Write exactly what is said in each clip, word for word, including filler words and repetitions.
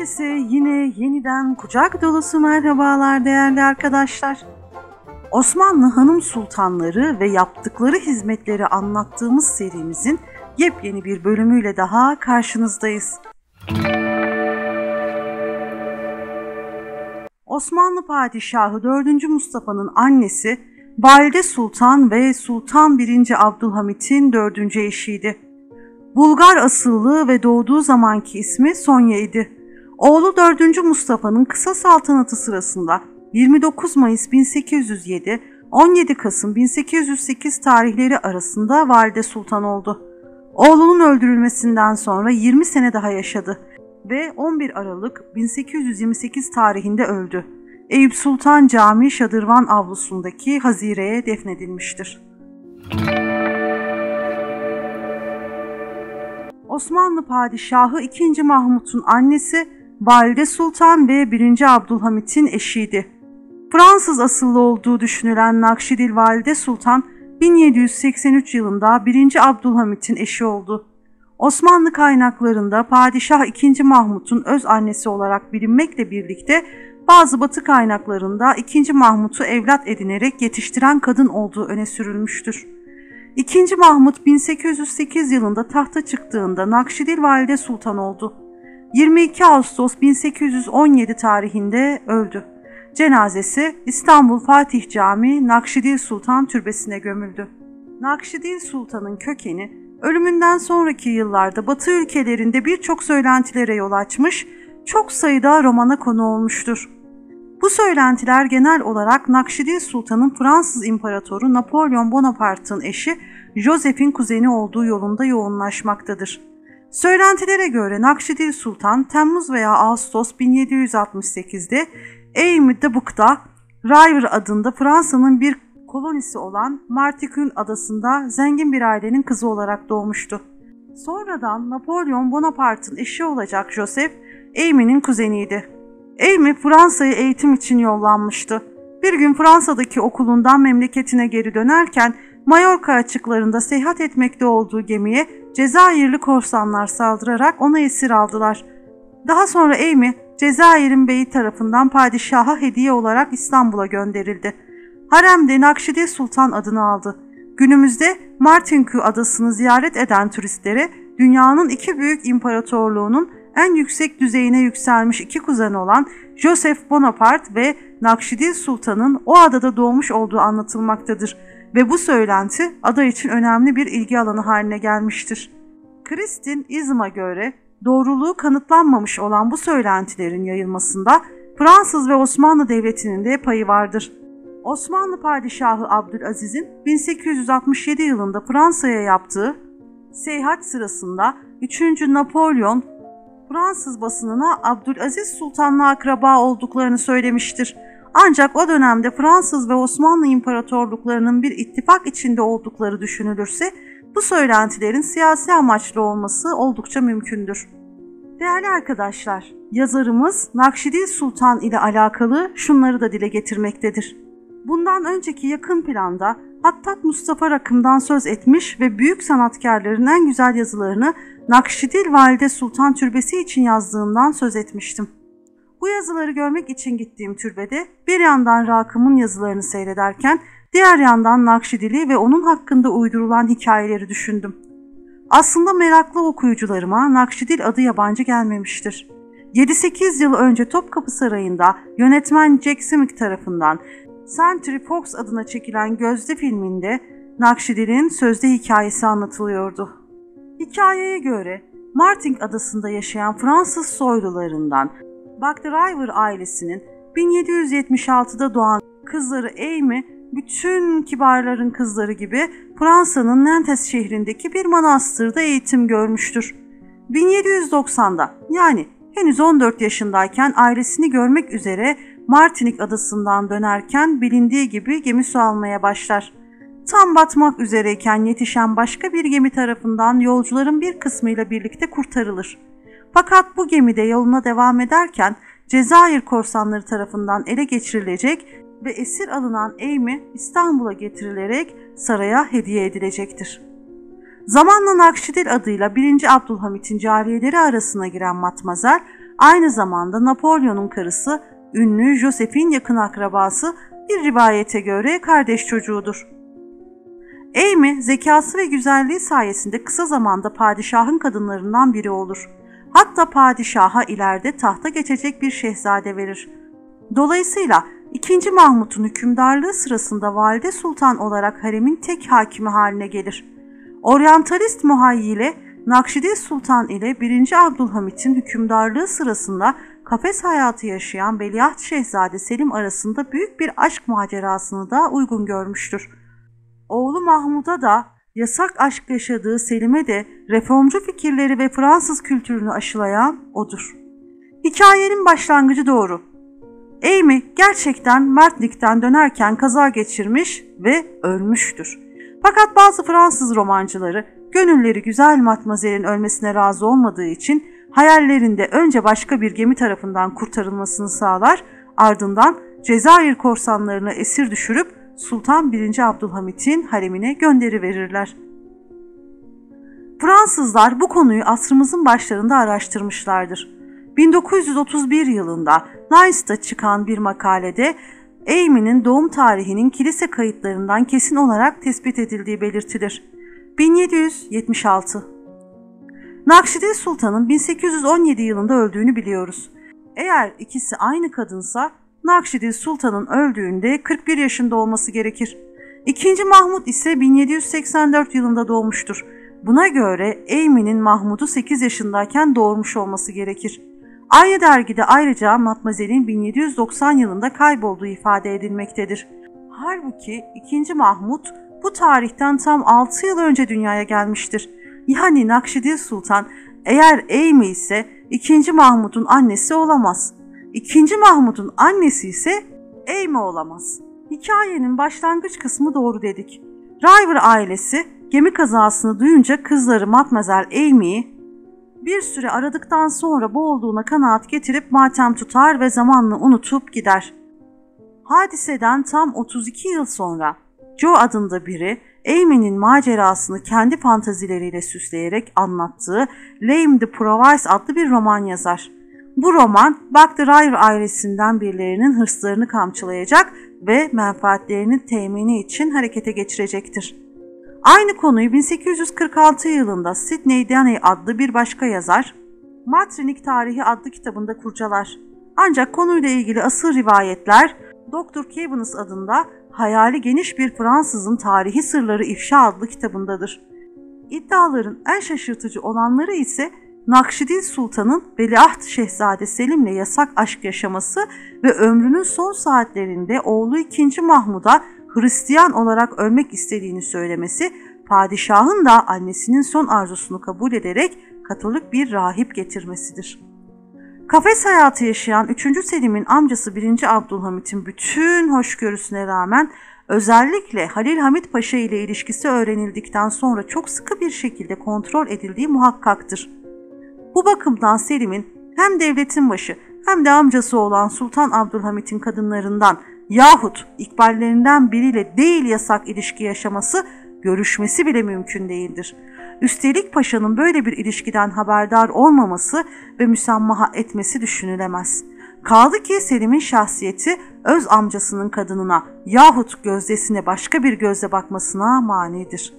Herkese yine yeniden kucak dolusu merhabalar değerli arkadaşlar. Osmanlı hanım sultanları ve yaptıkları hizmetleri anlattığımız serimizin yepyeni bir bölümüyle daha karşınızdayız. Osmanlı Padişahı dördüncü Mustafa'nın annesi Valide Sultan ve Sultan birinci Abdülhamit'in dördüncü eşiydi. Bulgar asıllı ve doğduğu zamanki ismi Sonya idi. Oğlu dördüncü Mustafa'nın kısa saltanatı sırasında yirmi dokuz Mayıs bin sekiz yüz yedi - on yedi Kasım bin sekiz yüz sekiz tarihleri arasında Valide Sultan oldu. Oğlunun öldürülmesinden sonra yirmi sene daha yaşadı ve on bir Aralık bin sekiz yüz yirmi sekiz tarihinde öldü. Eyüp Sultan Camii Şadırvan avlusundaki hazireye defnedilmiştir. Osmanlı Padişahı ikinci Mahmut'un annesi Valide Sultan ve birinci Abdülhamit'in eşiydi. Fransız asıllı olduğu düşünülen Nakşidil Valide Sultan bin yedi yüz seksen üç yılında birinci Abdülhamit'in eşi oldu. Osmanlı kaynaklarında Padişah ikinci Mahmut'un öz annesi olarak bilinmekle birlikte bazı Batı kaynaklarında ikinci Mahmut'u evlat edinerek yetiştiren kadın olduğu öne sürülmüştür. ikinci Mahmut bin sekiz yüz sekiz yılında tahta çıktığında Nakşidil Valide Sultan oldu. yirmi iki Ağustos bin sekiz yüz on yedi tarihinde öldü. Cenazesi İstanbul Fatih Camii Nakşidil Sultan Türbesi'ne gömüldü. Nakşidil Sultan'ın kökeni ölümünden sonraki yıllarda Batı ülkelerinde birçok söylentilere yol açmış, çok sayıda romana konu olmuştur. Bu söylentiler genel olarak Nakşidil Sultan'ın Fransız İmparatoru Napolyon Bonaparte'ın eşi Joseph'in kuzeni olduğu yolunda yoğunlaşmaktadır. Söylentilere göre Nakşidil Sultan Temmuz veya Ağustos bin yedi yüz altmış sekiz'de Eymi-de-Bouc'ta River adında Fransa'nın bir kolonisi olan Martinique adasında zengin bir ailenin kızı olarak doğmuştu. Sonradan Napolyon Bonaparte'ın eşi olacak Joseph, Eymi'nin kuzeniydi. Eymi Fransa'ya eğitim için yollanmıştı. Bir gün Fransa'daki okulundan memleketine geri dönerken Mallorca açıklarında seyahat etmekte olduğu gemiye Cezayirli korsanlar saldırarak onu esir aldılar. Daha sonra Eymi, Cezayir'in beyi tarafından padişaha hediye olarak İstanbul'a gönderildi. Haremde Nakşidil Sultan adını aldı. Günümüzde Martinique adasını ziyaret eden turistlere dünyanın iki büyük imparatorluğunun en yüksek düzeyine yükselmiş iki kuzen olan Joseph Bonaparte ve Nakşidil Sultan'ın o adada doğmuş olduğu anlatılmaktadır ve bu söylenti ada için önemli bir ilgi alanı haline gelmiştir. Kristin İzm'a göre doğruluğu kanıtlanmamış olan bu söylentilerin yayılmasında Fransız ve Osmanlı Devleti'nin de payı vardır. Osmanlı Padişahı Abdülaziz'in bin sekiz yüz altmış yedi yılında Fransa'ya yaptığı seyahat sırasında üçüncü Napolyon Fransız basınına Abdülaziz Sultan'la akraba olduklarını söylemiştir. Ancak o dönemde Fransız ve Osmanlı imparatorluklarının bir ittifak içinde oldukları düşünülürse bu söylentilerin siyasi amaçlı olması oldukça mümkündür. Değerli arkadaşlar, yazarımız Nakşidil Sultan ile alakalı şunları da dile getirmektedir. Bundan önceki yakın planda Hattat Mustafa Rakım'dan söz etmiş ve büyük sanatkarların en güzel yazılarını Nakşidil Valide Sultan Türbesi için yazdığından söz etmiştim. Bu yazıları görmek için gittiğim türbede bir yandan Rakım'ın yazılarını seyrederken diğer yandan Nakşidil'i ve onun hakkında uydurulan hikayeleri düşündüm. Aslında meraklı okuyucularıma Nakşidil adı yabancı gelmemiştir. yedi sekiz yıl önce Topkapı Sarayı'nda yönetmen Jack Simic tarafından Century Fox adına çekilen Gözde filminde Nakşidil'in sözde hikayesi anlatılıyordu. Hikayeye göre Martinique adasında yaşayan Fransız soylularından Bactriver ailesinin bin yedi yüz yetmiş altı'da doğan kızları Eymi, bütün kibarların kızları gibi Fransa'nın Nantes şehrindeki bir manastırda eğitim görmüştür. bin yedi yüz doksan'da yani henüz on dört yaşındayken ailesini görmek üzere Martinique adasından dönerken bilindiği gibi gemi su almaya başlar. Tam batmak üzereyken yetişen başka bir gemi tarafından yolcuların bir kısmıyla birlikte kurtarılır. Fakat bu gemide yoluna devam ederken Cezayir korsanları tarafından ele geçirilecek ve esir alınan Eymi İstanbul'a getirilerek saraya hediye edilecektir. Zamanla Nakşidil adıyla birinci Abdülhamit'in cariyeleri arasına giren Matmazel, aynı zamanda Napolyon'un karısı, ünlü Joseph'in yakın akrabası, bir rivayete göre kardeş çocuğudur. Amy, zekası ve güzelliği sayesinde kısa zamanda padişahın kadınlarından biri olur. Hatta padişaha ileride tahta geçecek bir şehzade verir. Dolayısıyla ikinci. Mahmut'un hükümdarlığı sırasında Valide Sultan olarak haremin tek hakimi haline gelir. Oryantalist muhayyile Nakşidil Sultan ile birinci. Abdülhamit'in hükümdarlığı sırasında kafes hayatı yaşayan Veliaht Şehzade Selim arasında büyük bir aşk macerasını da uygun görmüştür. Oğlu Mahmud'a da yasak aşk yaşadığı Selim'e de reformcu fikirleri ve Fransız kültürünü aşılayan odur. Hikayenin başlangıcı doğru. Amy gerçekten Martinique'den dönerken kaza geçirmiş ve ölmüştür. Fakat bazı Fransız romancıları gönülleri güzel Matmazel'in ölmesine razı olmadığı için hayallerinde önce başka bir gemi tarafından kurtarılmasını sağlar, ardından Cezayir korsanlarına esir düşürüp Sultan birinci. Abdülhamit'in haremine gönderiverirler. Fransızlar bu konuyu asrımızın başlarında araştırmışlardır. bin dokuz yüz otuz bir yılında Nice'da çıkan bir makalede Amy'nin doğum tarihinin kilise kayıtlarından kesin olarak tespit edildiği belirtilir. bin yedi yüz yetmiş altı. Nakşidil Sultan'ın bin sekiz yüz on yedi yılında öldüğünü biliyoruz. Eğer ikisi aynı kadınsa Nakşidil Sultan'ın öldüğünde kırk bir yaşında olması gerekir. İkinci. Mahmud ise bin yedi yüz seksen dört yılında doğmuştur. Buna göre Amy'nin Mahmud'u sekiz yaşındayken doğurmuş olması gerekir. Aynı dergide ayrıca Matmazel'in bin yedi yüz doksan yılında kaybolduğu ifade edilmektedir. Halbuki ikinci. Mahmud bu tarihten tam altı yıl önce dünyaya gelmiştir. Yani Nakşidil Sultan eğer Amy ise ikinci. Mahmud'un annesi olamaz. ikinci. Mahmud'un annesi ise Amy olamaz. Hikayenin başlangıç kısmı doğru dedik. River ailesi gemi kazasını duyunca kızları Matmazel Amy'yi bir süre aradıktan sonra boğulduğuna kanaat getirip matem tutar ve zamanla unutup gider. Hadiseden tam otuz iki yıl sonra Joe adında biri Amy'nin macerasını kendi fantazileriyle süsleyerek anlattığı Lame de Provence adlı bir roman yazar. Bu roman Buck the River ailesinden birilerinin hırslarını kamçılayacak ve menfaatlerinin temini için harekete geçirecektir. Aynı konuyu bin sekiz yüz kırk altı yılında Sidney Daney adlı bir başka yazar, Martinique Tarihi adlı kitabında kurcalar. Ancak konuyla ilgili asıl rivayetler doktor Cabanis adında hayali geniş bir Fransızın Tarihi Sırları İfşa adlı kitabındadır. İddiaların en şaşırtıcı olanları ise Nakşidil Sultan'ın Veliaht Şehzade Selim'le yasak aşk yaşaması ve ömrünün son saatlerinde oğlu ikinci. Mahmud'a Hristiyan olarak ölmek istediğini söylemesi, padişahın da annesinin son arzusunu kabul ederek Katolik bir rahip getirmesidir. Kafes hayatı yaşayan üçüncü. Selim'in amcası birinci. Abdülhamit'in bütün hoşgörüsüne rağmen özellikle Halil Hamit Paşa ile ilişkisi öğrenildikten sonra çok sıkı bir şekilde kontrol edildiği muhakkaktır. Bu bakımdan Selim'in hem devletin başı hem de amcası olan Sultan Abdülhamit'in kadınlarından yahut ikballerinden biriyle değil yasak ilişki yaşaması, görüşmesi bile mümkün değildir. Üstelik paşanın böyle bir ilişkiden haberdar olmaması ve müsamaha etmesi düşünülemez. Kaldı ki Selim'in şahsiyeti öz amcasının kadınına yahut gözdesine başka bir gözle bakmasına manidir.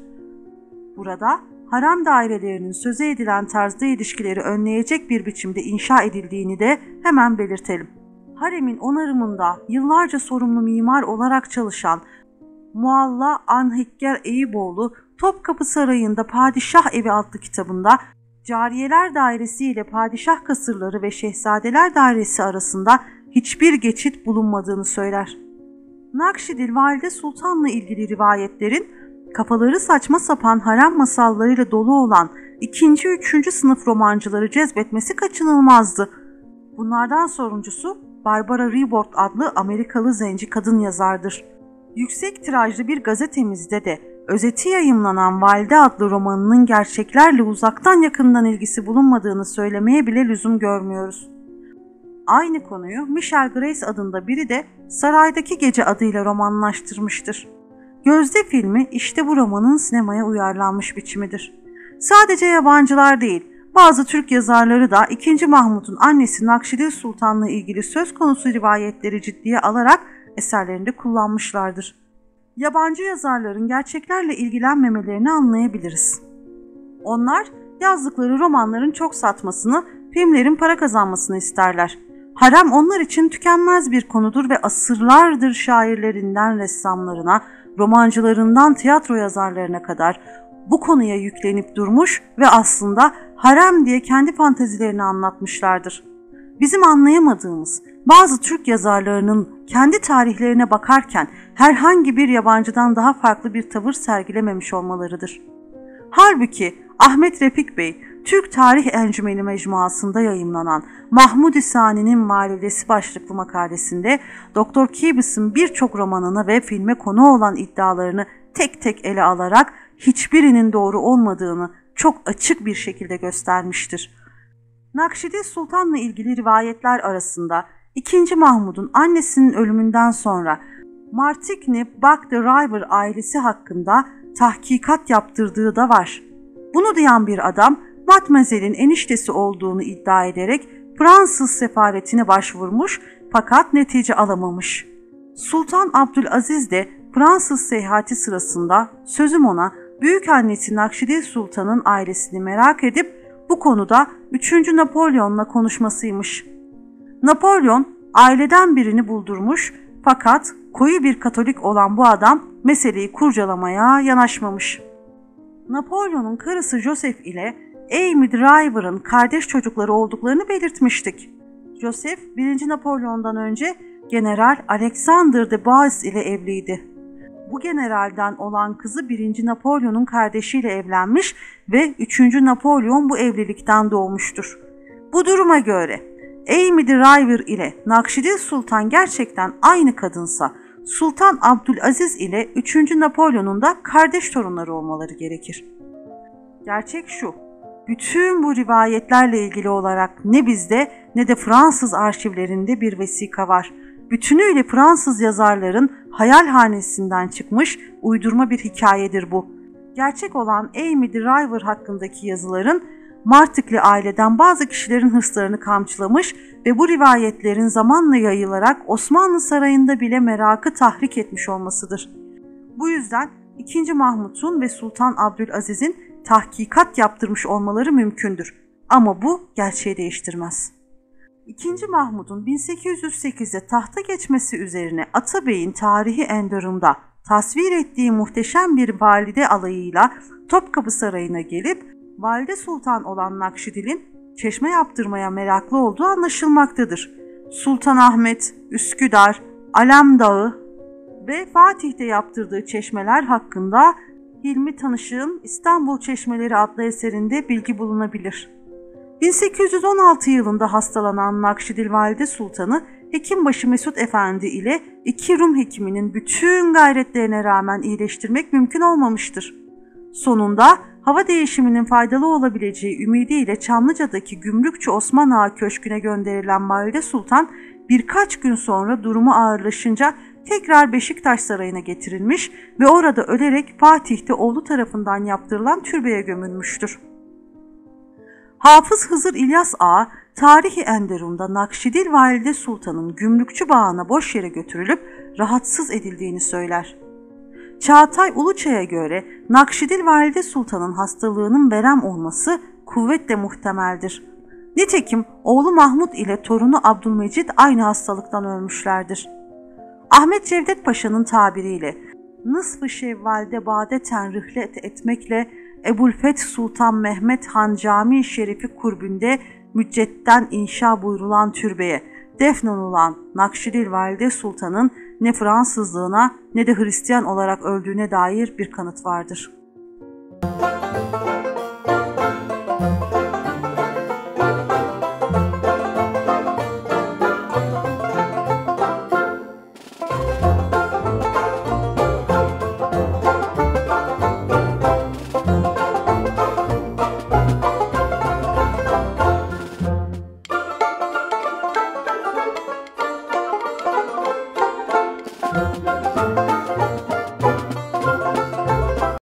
Burada harem dairelerinin söze edilen tarzda ilişkileri önleyecek bir biçimde inşa edildiğini de hemen belirtelim. Haremin onarımında yıllarca sorumlu mimar olarak çalışan Mualla Anhikger Eyüboğlu, Topkapı Sarayı'nda Padişah Evi adlı kitabında Cariyeler Dairesi ile Padişah Kasırları ve Şehzadeler Dairesi arasında hiçbir geçit bulunmadığını söyler. Nakşidil Valide Sultan'la ilgili rivayetlerin kafaları saçma sapan harem masallarıyla dolu olan ikinci, üçüncü sınıf romancıları cezbetmesi kaçınılmazdı. Bunlardan sonuncusu Barbara Reward adlı Amerikalı zenci kadın yazardır. Yüksek tirajlı bir gazetemizde de özeti yayımlanan Valide adlı romanının gerçeklerle uzaktan yakından ilgisi bulunmadığını söylemeye bile lüzum görmüyoruz. Aynı konuyu Michelle Grace adında biri de Saraydaki Gece adıyla romanlaştırmıştır. Gözde filmi işte bu romanın sinemaya uyarlanmış biçimidir. Sadece yabancılar değil, Bazı Türk yazarları da ikinci. Mahmut'un annesi Nakşidil Sultan'la ilgili söz konusu rivayetleri ciddiye alarak eserlerinde kullanmışlardır. Yabancı yazarların gerçeklerle ilgilenmemelerini anlayabiliriz. Onlar yazdıkları romanların çok satmasını, filmlerin para kazanmasını isterler. Harem onlar için tükenmez bir konudur ve asırlardır şairlerinden ressamlarına, romancılarından tiyatro yazarlarına kadar bu konuya yüklenip durmuş ve aslında harem diye kendi fantezilerini anlatmışlardır. Bizim anlayamadığımız bazı Türk yazarlarının kendi tarihlerine bakarken herhangi bir yabancıdan daha farklı bir tavır sergilememiş olmalarıdır. Halbuki Ahmet Refik Bey, Türk Tarih Encümeni Mecmuası'nda yayımlanan Mahmud-i Sani'nin Validesi başlıklı makalesinde Doktor Kibis'in birçok romanına ve filme konu olan iddialarını tek tek ele alarak hiçbirinin doğru olmadığını çok açık bir şekilde göstermiştir. Nakşidil Sultan'la ilgili rivayetler arasında ikinci. Mahmud'un annesinin ölümünden sonra Martigny Bak the River ailesi hakkında tahkikat yaptırdığı da var. Bunu diyen bir adam, Matmazel'in eniştesi olduğunu iddia ederek Fransız sefaretine başvurmuş fakat netice alamamış. Sultan Abdülaziz de Fransız seyahati sırasında sözüm ona büyükannesi Nakşidil Sultan'ın ailesini merak edip bu konuda üçüncü. Napolyon'la konuşmasıymış. Napolyon aileden birini buldurmuş fakat koyu bir Katolik olan bu adam meseleyi kurcalamaya yanaşmamış. Napolyon'un karısı Joseph ile Amy Driver'ın kardeş çocukları olduklarını belirtmiştik. Joseph birinci. Napolyon'dan önce General Alexander de Baz ile evliydi. Bu generalden olan kızı birinci. Napolyon'un kardeşiyle evlenmiş ve üçüncü. Napolyon bu evlilikten doğmuştur. Bu duruma göre Amy Driver ile Nakşidil Sultan gerçekten aynı kadınsa Sultan Abdülaziz ile üçüncü. Napolyon'un da kardeş torunları olmaları gerekir. Gerçek şu, bütün bu rivayetlerle ilgili olarak ne bizde ne de Fransız arşivlerinde bir vesika var. Bütünüyle Fransız yazarların hayalhanesinden çıkmış uydurma bir hikayedir bu. Gerçek olan Amy Driver hakkındaki yazıların Martigny aileden bazı kişilerin hırslarını kamçılamış ve bu rivayetlerin zamanla yayılarak Osmanlı Sarayı'nda bile merakı tahrik etmiş olmasıdır. Bu yüzden ikinci. Mahmut'un ve Sultan Abdülaziz'in tahkikat yaptırmış olmaları mümkündür. Ama bu gerçeği değiştirmez. ikinci. Mahmud'un bin sekiz yüz sekizde tahta geçmesi üzerine Atabey'in Tarihi Enderun'da tasvir ettiği muhteşem bir valide alayıyla Topkapı Sarayı'na gelip Valide Sultan olan Nakşidil'in çeşme yaptırmaya meraklı olduğu anlaşılmaktadır. Sultanahmet, Üsküdar, Alemdağı ve Fatih'te yaptırdığı çeşmeler hakkında Hilmi Tanışık'ın İstanbul Çeşmeleri adlı eserinde bilgi bulunabilir. bin sekiz yüz on altı yılında hastalanan Nakşidil Valide Sultan'ı Hekimbaşı Mesut Efendi ile iki Rum hekiminin bütün gayretlerine rağmen iyileştirmek mümkün olmamıştır. Sonunda hava değişiminin faydalı olabileceği ümidiyle Çamlıca'daki Gümrükçü Osman Ağa Köşkü'ne gönderilen Valide Sultan birkaç gün sonra durumu ağırlaşınca tekrar Beşiktaş Sarayı'na getirilmiş ve orada ölerek Fatih'te oğlu tarafından yaptırılan türbeye gömülmüştür. Hafız Hızır İlyas Ağa, Tarihi Enderun'da Nakşidil Valide Sultan'ın Gümrükçü Bağı'na boş yere götürülüp rahatsız edildiğini söyler. Çağatay Uluçay'a göre Nakşidil Valide Sultan'ın hastalığının verem olması kuvvetle muhtemeldir. Nitekim oğlu Mahmud ile torunu Abdülmecid aynı hastalıktan ölmüşlerdir. Ahmet Cevdet Paşa'nın tabiriyle Nısf-ı Şevval'de badeten rihlet etmekle Ebu'l-Feth Sultan Mehmet Han Camii Şerifi kurbünde müccetten inşa buyrulan türbeye defnolulan Nakşidil Valide Sultan'ın ne Fransızlığına ne de Hristiyan olarak öldüğüne dair bir kanıt vardır.